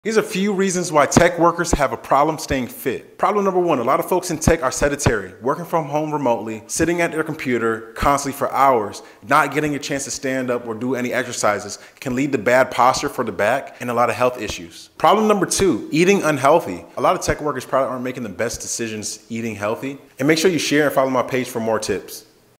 Here's a few reasons why tech workers have a problem staying fit. Problem number one, a lot of folks in tech are sedentary, working from home remotely, sitting at their computer constantly for hours, not getting a chance to stand up or do any exercises can lead to bad posture for the back and a lot of health issues. Problem number two, eating unhealthy. A lot of tech workers probably aren't making the best decisions eating healthy. And make sure you share and follow my page for more tips.